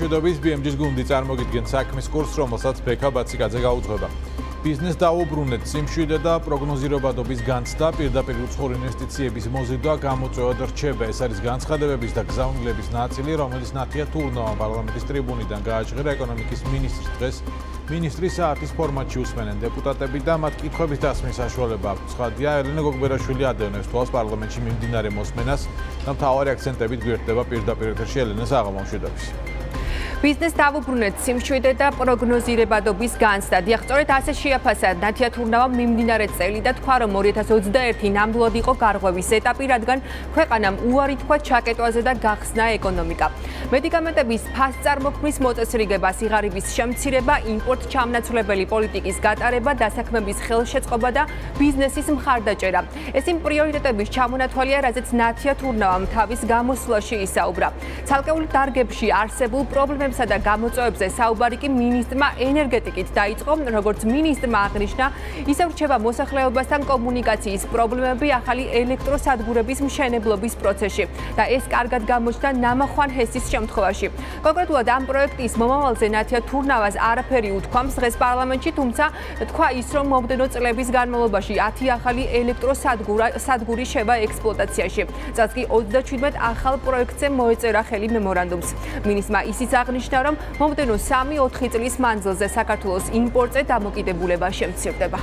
მშვიდობის BMG-ის გუნდი წარმოგიდგენთ საქმის კურსს, რომელსაც ბექაბაციკაძე გაუძღვება. Ბიზნეს დაუბრუნეთ, სიმშვიდე და პროგნოზირებადობის განცდა, პირდაპირ უცხოურ ინვესტიციების მოზიდვა გამოწვევად რჩება. ეს არის განცხადებების და გზავნილების ნაწილი, რომელიც ნათია თურნავამ პარლამენტის ტრიბუნიდან გააჩღირა ეკონომიკის მინისტრს დღეს. Ministrii საათის ფორმატში უსმენენ დეპუტატები და მათ კითხვების დასმის საშუალება აქვთ. ცხადია, ელენე გოგბერაშვილი ადევნებს თვალს პარლამენტში მიმდინარე მოსმენას და მთავარი აქცენტებით გვერდება პირდაპირ ეთერში ელენეს აღმოჩნდების. Ბიზნეს დაუბრუნეთ, სიმშვიდე და პროგნოზირებადობის განცდა. დიახ, სწორედ ასე შეაფასა ნათია თურნავამ მიმდინარე წელი და თქვა, რომ 2021 ნამდვილად იყო გარღვევის ეტაპი, რადგან ქვეყანამ უარი თქვა ჩაკეტვაზე და გახსნა ეკონომიკა. მედიკამენტების ფასწარმოქმნის მოწესრიგება, სიღარიბის შემცირება, იმპორტ-ჩამნაცვლებელი პოლიტიკის გატარება, დასაქმების ხელშეწყობა და ბიზნესის მხარდაჭერა. ეს იმ პრიორიტეტების ჩამონათვალია, რაზეც ნათია თურნავამ თავის გამოსვლაში ისაუბრა. ცალკეულ დარგებში არსებულ პრობლემებს და გამოწვევებზე საუბარი კი მინისტრმა ენერგეტიკით დაიწყო, როგორც მინისტრმა აღნიშნა, ისევ რჩება მოსახლეობასთან კომუნიკაციის პრობლემები ახალი ელექტროსადგურების მშენებლობის პროცესში და ეს კარგად გამოჩნდა ნამახვან ჰესის შემთხვევაში. კონკრეტულად ამ პროექტის მომავალზე ნათია თურნავას არაფერი უთქვამს დღეს პარლამენტში, თუმცა თქვა ის, რომ მომდენო წლების განმავლობაში 10 ახალი ელექტროსადგური შევა ექსპლუატაციაში. წელს კი 37 ახალ პროექტზე მოეწერა ხელი მემორანდუმს. მინისტრმა ისიც აღნიშნა, რომ მომდენო 3-4 წლის მანძილზე საქართველოს იმპორტზე დამოკიდებულება შემცირდება.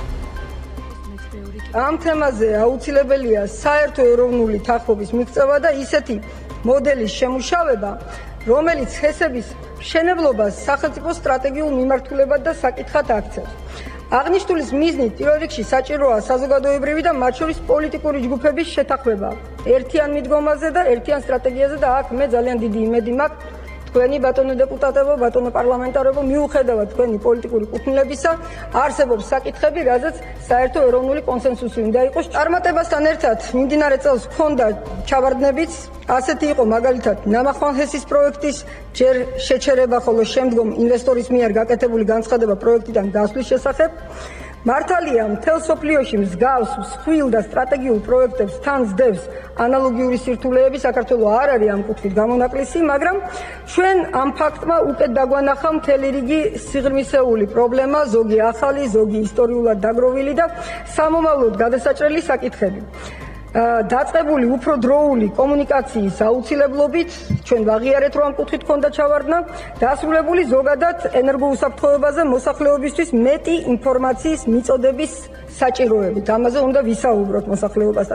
ამ თემაზე აუცილებელია საერთო ეროვნული თანხმობის მიღწევა და ისეთი მოდელის შემუშავება, რომელიც ჰესების მშენებლობას სახელმწიფო სტრატეგიულ მიმართულებად და საკითხად აქცევს. აღნიშნულის მიზნით პირველ რიგში საჭიროა საზოგადოებრივი და მათ შორის პოლიტიკური ჯგუფების შეთანხმება ერთიან მიდგომაზე და ერთიან სტრატეგიაზე და აქ მე ძალიან დიდი იმედი მაქვს თქვენი ბატონო დეპუტატებო, ბატონო პარლამენტარებო, მიუხედავად თქვენი პოლიტიკური კუთვნილებისა, არსებობს საკითხები, რაზეც საერთო ეროვნული კონსენსუსი უნდა იყოს. წარმატებასთან ერთად მიმდინარე წელს ჰქონდა ჩავარდნებიც, ასეთი იყო მაგალითად ნამახვან ჰესის პროექტის ჯერ შეჩერება, ხოლო შემდგომ ინვესტორის მიერ გაკეთებული განცხადება პროექტიდან დასვლის შესახებ. მართალია, მთელ სოფლიოში მსგავს მსხვილ და სტრატეგიულ პროექტებს თან სდევს ანალოგიური სირთულეები, საქართველო არ არის ამ კუთხით გამონაკლისი, მაგრამ ჩვენ ამ ფაქტმა უკეთ დაგვანახა მთელი რიგი სიღრმისეული პრობლემა, ზოგი ახალი, ზოგი ისტორიულად დაგროვილი და სამომავლოდ გადასაჭრელი საკითხები. დაწყებული უფრო დროული კომუნიკაციის აუცილებლობით ჩვენ ვაღიარეთ, რომ ამ კუთხით ჰქონდა ჩავარდნა, დასრულებული ზოგადად ენერგოუსაფრთხოებაზე მოსახლეობისთვის მეტი ინფორმაციის მიწოდების საჭიროებით. ამაზე უნდა ვისაუბროთ მოსახლეობასთან.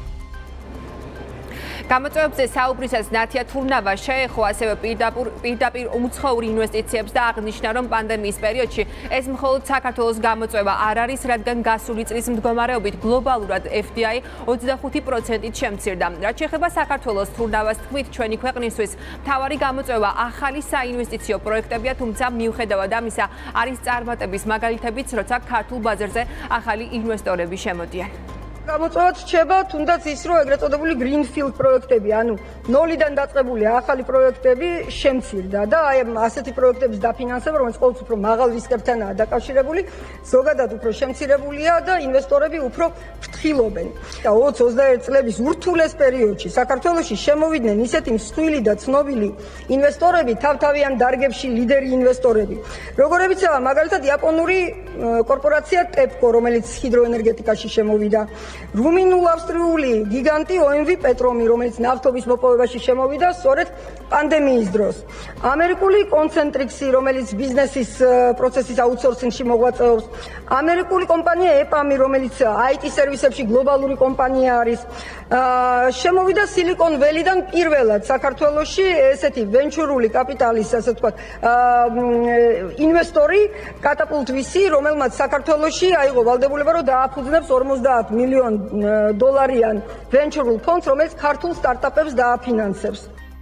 გამოწვევებზე საუბრისას ნათია თურნავა შეეხო ასევე პირდაპირ უცხოურ ინვესტიციებს და აღნიშნა, რომ პანდემიის პერიოდში ეს მხოლოდ საქართველოს გამოწვევა არ არის, რადგან გასული წლის მდგომარეობით გლობალურად FDI 25%-ით შემცირდა. რაც შეეხება საქართველოს, თურნავას თქმით, ჩვენი ქვეყნისთვის მთავარი გამოწვევა ახალი საინვესტიციო პროექტებია, თუმცა მიუხედავად ამისა არის წარმატების მაგალითებიც, როცა ქართულ ბაზარზე ახალი ინვესტორები შემოდიან. გამოწვევად რჩება თუნდაც ის, რომ ეგრეთ წოდებული greenfield პროექტები, ანუ ნოლიდან დაწყებული ახალი პროექტები შემცირდა და აი ასეთი პროექტების დაფინანსება, რომელიც ყოველთვის უფრო მაღალ რისკებთანაა დაკავშირებული, ზოგადად უფრო შემცირებულია და ინვესტორები უფრო ფრთხილობენ. და 20-21 წლების ურთულეს პერიოდში საქართველოში შემოვიდნენ ისეთი მსხვილი და ცნობილი ინვესტორები, თავთავიან დარგებში ლიდერი ინვესტორები, როგორებიცაა მაგალითად იაპონური კორპორაცია TEPCO, რომელიც ჰიდროენერგეტიკაში შემოვიდა, რუმინულ-ავსტრიული გიგანტი OMV პეტრომი, რომელიც ნავთობის მოპოვებაში შემოვიდა სწორედ პანდემიის დროს. ამერიკული კონცენტრიქსი, რომელიც ბიზნესის პროცესის აუთსორსინგში მოღვაწეობს, ამერიკული კომპანია EPAM, რომელიც IT სერვისებში გლობალური კომპანია არის, შემოვიდა Silicon Valley-დან პირველად საქართველოში ესეთი ვენჩურული კაპიტალის, ასე ვთქვათ, ინვესტორი Catapult VC, რომელმაც საქართველოში აიღო ვალდებულება, რომ დააფუძნებს 50 მილიონ დოლარიან venture ფონდს, რომელიც ქართულ სტარტაპებს დააფინანსებს.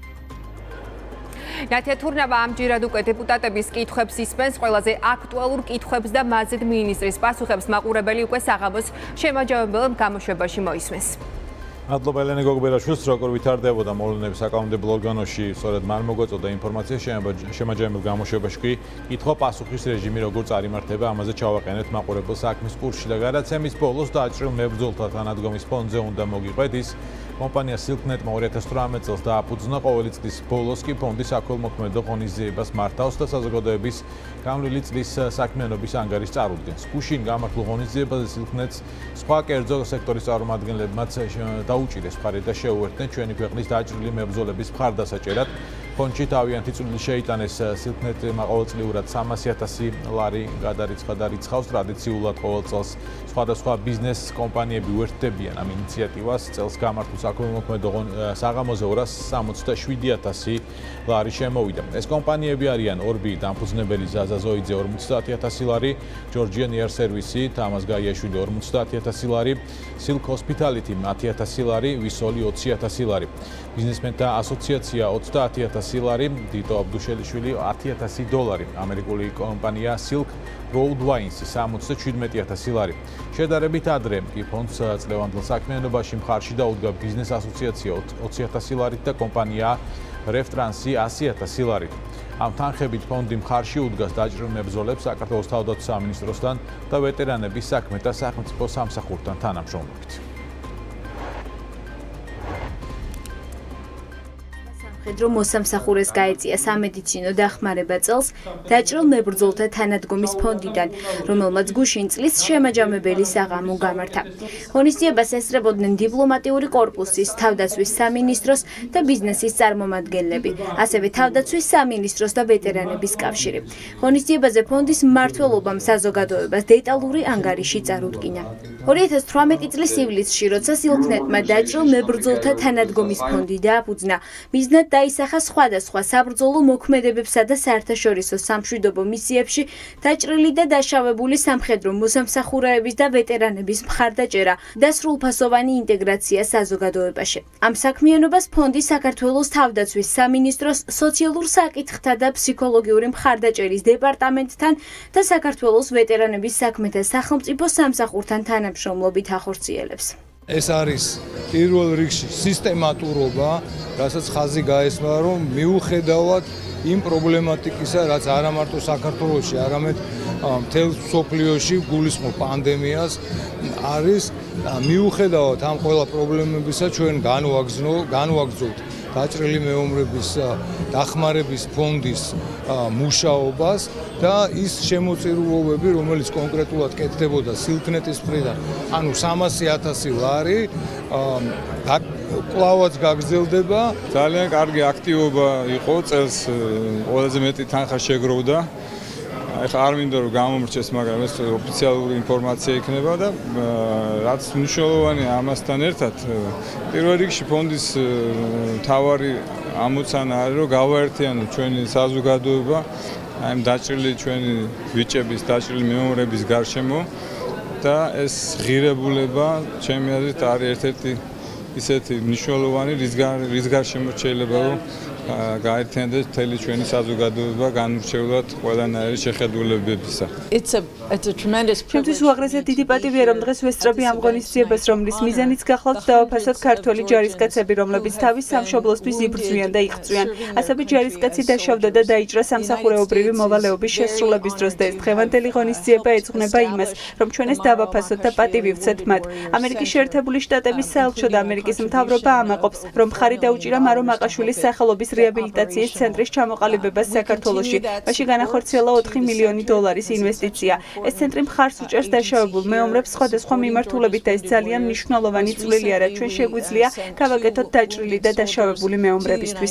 ნათია თურნავა ამჯერად უკვე დეპუტატების კითხვებს ისმენს, ყველაზე აქტუალურ კითხვებს და მაზედ მინისტრის პასუხებს მაყურებელი უკვე საღამოს შემაჯამებელ გამოშვებაში მოისმენს. მადლობა ელენე გოგბერაშვილს, როგორ ვითარდებოდა მოვლენები საკანონმდებლო ორგანოში, სწორედ მან მოგვაწოდა ინფორმაცია შემაჯამებელ გამოშვებაში კი კითხვა-პასუხის რეჟიმი როგორ წარიმართება, ამაზე ჩავაყენეთ მაყურებელ საქმის კურსში და გადაცემის ბოლოს დააჭრილ მებრძოლთა თანადგომის ფონდზე უნდა მოგიყვეთ ის კომპანია Silknet-მა 2018 წელს დააფუძნა, ყოველი წლის ბოლოს კი ფონდი საქველმოქმედო ღონისძიებას მართავს და საზოგადოების გამლილი წლის საქმიანობის ანგარის წარუდგენს. გუშინ გამართულ ღონისძიებაზე Silknet-ს სხვა კერძო სექტორის წარმომადგენლებმაც დაუჭირეს მხარი და შეუერთდნენ ჩვენი ქვეყნის დაჭრილი მებრძოლების მხარდასაჭერად. ფონდში თავიანთი წვლილი შეიტანეს Silknet-მა ყოველწლიურად 300,000 ლარი გადარიცხა და რიცხავს ტრადიციულად ყოველ წელს სხვადასხვა ბიზნეს კომპანიები უერთდებიან ამ ინიციატივას. წელს გამართულ საქველმოქმედო საღამოზე 267,000 ლარი შემოვიდა. ეს კომპანიები არიან ორბი დამფუძნებელი ზაზა ზოიძე 50,000 ლარი, ჯორჯიან Air Service, თამაზ გაიაშვილი 50,000 ლარი, Silk Hospitality 10,000 ლარი, ვისოლი 20,000 ლარი. ბიზნესმენთა ასოციაცია 30,000 ლარი, დიტო აბდუშელიშვილი 10,000 დოლარი, ამერიკული კომპანია Silk Road Wines 77,000 ლარი. შედარებით ადრე კი ფონდს წლევანდელ საქმიანობაში მხარში დაუდგა ბიზნეს ასოციაცია 20,000 ლარით და კომპანია Reftrans 100,000 ლარით. ამ თანხებით ფონდი მხარში უდგას დაჭრილ მებრძოლებს საქართველოს თავდაცვის სამინისტროსთან და ვეტერანების საქმეთა სახელმწიფო სამსახურთან თანამშრომლობით. ხედრო მოსამსახურეს გაეწია სამედიცინო დახმარება წელს დაჭრილ მებრძოლთა თანადგომის ფონდიდან, რომელმაც გუშინ წლის შემაჯამებელი საღამო გამართა. ღონისძიებას ესწრებოდნენ დიპლომატიური კორპუსის, თავდაცვის სამინისტროს და ბიზნესის წარმომადგენლები, ასევე თავდაცვის სამინისტროს და ვეტერანების კავშირი. ღონისძიებაზე ფონდის მმართველობამ საზოგადოებას დეტალური ანგარიში წარუდგინა. 2018 წლის ივლისში, როცა Silknet-მა დაჭრილ მებრძოლთა თანადგომის ფონდი დააფუძნა, მიზნად დაისახა სხვადასხვა საბრძოლო მოქმედებებსა და საერთაშორისო სამშვიდობო მისიებში დაჭრილი და დაშავებული სამხედრო მოსამსახურეების და ვეტერანების მხარდაჭერა და სრულფასოვანი ინტეგრაცია საზოგადოებაში. ამ საქმიანობას ფონდი საქართველოს თავდაცვის სამინისტროს სოციალურ საკითხთა და ფსიქოლოგიური მხარდაჭერის დეპარტამენტთან და საქართველოს ვეტერანების საქმეთა სახელმწიფო სამსახურთან თანამშრომლობით ახორციელებს. ეს არის პირველ რიგში სისტემატურობა, რასაც ხაზი გაესვა, რომ მიუხედავად იმ პრობლემატიკისა, რაც არა მარტო საქართველოში, არამედ მთელ მსოფლიოში გულისხმობ პანდემიას, არის მიუხედავად ამ ყველა პრობლემებისა ჩვენ განვაგრძობთ დაჭრილი მეომრების დახმარების ფონდის მუშაობას და ის შემოწირულობები, რომელიც კონკრეტულად კეთდებოდა Silknet-ის მხრიდან, ანუ 300,000 ლარი კლავაც გაგრძელდება. ძალიან კარგი აქტივობა იყო, წელს ყველაზე მეტი თანხა შეგროვდა. ეხლა არ მინდა რომ გამომრჩეს, მაგრამ ეს ოფიციალური ინფორმაცია იქნება და რაც მნიშვნელოვანია ამასთან ერთად, პირველ რიგში ფონდის მთავარი ამოცანა არის, რომ გავაერთიანოთ ჩვენი საზოგადოება ამ დაჭრილი ჩვენი ბიჭების, დაჭრილი მეომრების გარშემო და ეს ღირებულება ჩემი აზრით არის ერთ-ერთი ისეთი მნიშვნელოვანი, რის გარშემო შეიძლება რომ გაერთიანდეს მთელი ჩვენი საზოგადოება განურჩევლად ყველანაირი შეხედულებებისა. ჩვენთვის უაღრესად დიდი პატივია, რომ დღეს ვესწრები ამ ღონისძიებას, რომლის მიზანიც გახლავთ დავაფასოთ ქართველი ჯარისკაცები, რომლებიც თავის სამშობლოსთვის იბრძვიან და იღწვიან. ასევე ჯარისკაცი დაშავდა და დაიჭრა სამსახურეობრივი მოვალეობის შესრულების დროს და ეს დღევანდელი ღონისძიება ეძღვნება იმას, რომ ჩვენ ეს დავაფასოთ და პატივი ვცეთ მათ. ამერიკის შეერთებული შტატების საელჩო და ამერიკის მთავრობა ამაყობს, რომ მხარი დაუჭირა მარო მაყაშვილის სახელობის რეაბილიტაციის ცენტრის ჩამოყალიბებას საქართველოში. მაშინ განახორციელა 4 მილიონი დოლარის ინვესტიცია. ეს ცენტრი მხარს უჭერს დაშავებულ მეომრებს სხვადასხვა მიმართულებით და ეს ძალიან მნიშვნელოვანი წვლილია, რაც ჩვენ შეგვიძლია გავაკეთოთ დაჭრილი და დაშავებული მეომრებისთვის.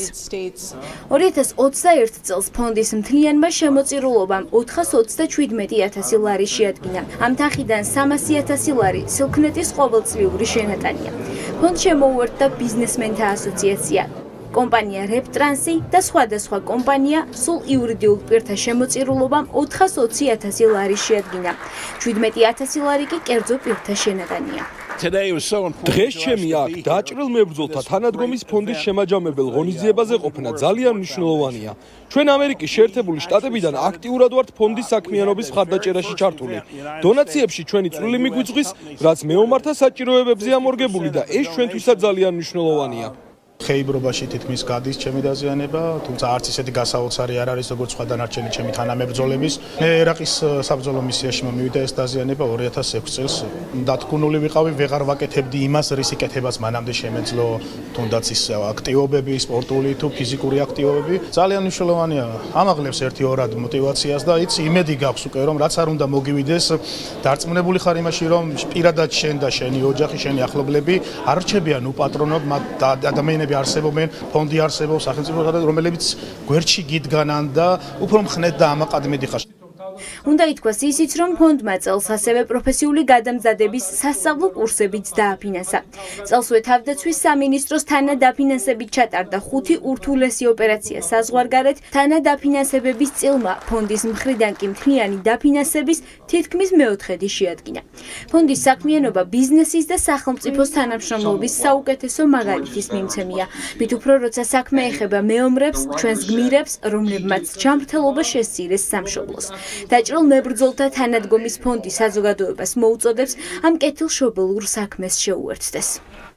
2021 წელს ფონდის მთლიანმა შემოწირულობამ 427,000 ლარი შეადგინა. ამ თანხიდან 300,000 ლარი Silknet-ის ყოველწლიური შენატანია. ფონდს შემოუერთდა ბიზნესმენთა ასოციაცია, კომპანია Reftrans და სხვადასხვა კომპანია, სულ იურიდიულ პირთა შემოწირულობამ 420,000 ლარი შეადგინა. 17,000 ლარი კი კერძო პირთა შენატანია. დღეს ჩემი აქ დაჭრილ მებრძოლთა თანადგომის ფონდის შემაჯამებელ ღონისძიებაზე ყოფნა ძალიან მნიშვნელოვანია. ჩვენ ამერიკის შეერთებული შტატებიდან აქტიურად ვართ ფონდის საქმიანობის მხარდაჭერაში ჩართული. დონაციებში ჩვენი წვლილი მიგვიწვის, რაც მეომართა საჭიროებებზე ამორგებული და ეს ჩვენთვისაც ძალიან მნიშვნელოვანია. ხეიბრობაში თითქმის გადის ჩემი დაზიანება, თუმცა არც ისეთი გასაოცარი არ არის როგორც სხვა დანარჩენი ჩემი თანამებრძოლების. მე ერაყის საბრძოლო მისიაში მომივიდა ეს დაზიანება 2006 წელს. დათქმული ვიყავი, ვეღარ ვაკეთებდი იმას, რის იკეთებას მანამდე შემეძლო, თუნდაც ის აქტივობები, სპორტული თუ ფიზიკური აქტივობები. ძალიან მნიშვნელოვანია, ამაღლებს ერთი-ორად მოტივაციას და იცი, იმედი გაქვს უკვე რომ რაც არ უნდა მოგივიდეს, დარწმუნებული ხარ იმაში რომ პირადად შენ და შენი ოჯახი, შენი ახლობლები არ რჩებიან უპატრონოდ, ადამიანები არსებობენ, ფონდი არსებობს, სახელმწიფო რომლებიც გვერდში გიდგანან და უფრო მხნედ და ამაყადმედი ხარ. უნდა ითქვას ისიც, რომ ფონდმა წელს ასევე პროფესიული გადამზადების სასწავლო კურსებიც დააფინანსა. წელსვე თავდაცვის სამინისტროს თანადაფინანსებით ჩატარდა 5 ურთულესი ოპერაცია საზღვარგარეთ, თანადაფინანსებების წილმა ფონდის მხრიდან კი მთლიანი დაფინანსების თითქმის მეოთხედი შეადგინა. ფონდის საქმიანობა ბიზნესის და სახელმწიფოს თანამშრომლობის საუკეთესო მაგალითის მიმცემია. მით უფრო როცა საქმე ეხება მეომრებს, ჩვენს გმირებს, რომლებმაც ჯანმრთელობა შესწირეს სამშობლოს. დაჭრილ მებრძოლთა თანადგომის ფონდი საზოგადოებას მოუწოდებს ამ კეთილშობილურ საქმეს შეუერთდეს.